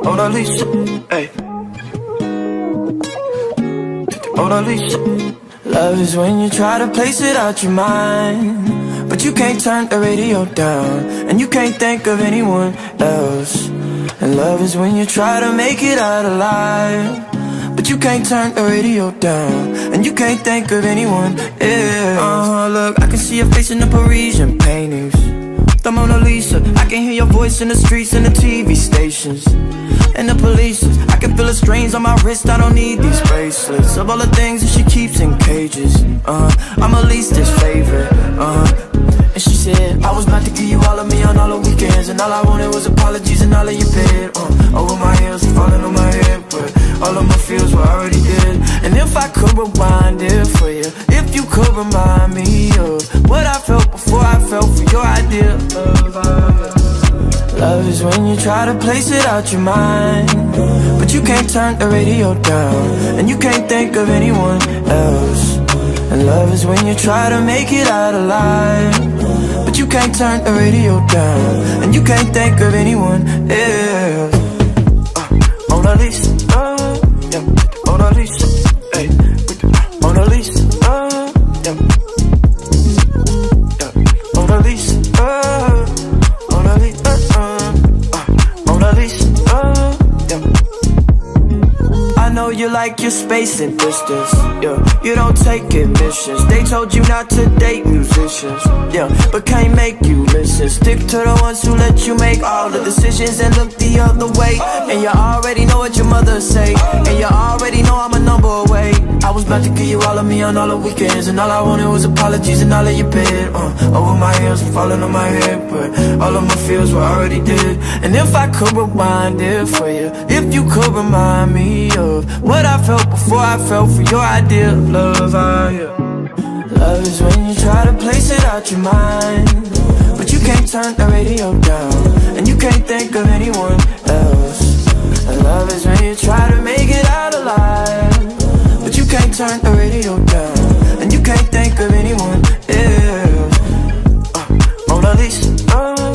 Mona Lisa, hey. Mona Lisa. Love is when you try to place it out your mind, but you can't turn the radio down, and you can't think of anyone else. And love is when you try to make it out alive, but you can't turn the radio down, and you can't think of anyone else. Look, I can see your face in the Parisian paintings, the Mona Lisa. I can hear your voice in the streets and the TV stations and the police. I can feel the strains on my wrist, I don't need these bracelets. Of all the things that she keeps in cages, I'm her leastest favorite, And she said, I was about to give you all of me on all the weekends, and all I wanted was apologies and all of your bed, over my heels and falling on my head, but all of my feels were already dead. And if I could rewind it for you, if you could remind me of what I felt before I fell for your idea of love. Love is when you try to place it out your mind, but you can't turn the radio down, and you can't think of anyone else. And love is when you try to make it out alive, but you can't turn the radio down, and you can't think of anyone else. Mona Lisa, yeah. Mona Lisa, hey. Mona Lisa, yeah. Yeah. Mona Lisa, Mona Lisa, Mona Lisa, yeah. I know you like your space and distance, yeah. You don't take admissions. They told you not to date musicians, yeah, but can't make you listen. Stick to the ones who let you make all the decisions and look the other way. And you already know what your mother say, and you already know I'm a number away. I was about to give you all of me on all the weekends, and all I wanted was apologies and all of your bed, over my heels and falling on my head, but all of my feels were already dead. And if I could rewind it for you, if you could remind me of what I felt before I fell for your idea of love, Love is when you try to place it out your mind, but you can't turn the radio down, and you can't think of anyone else. And love is when you try to make it out alive, but you can't turn the radio down, and you can't think of anyone else. Mona Lisa,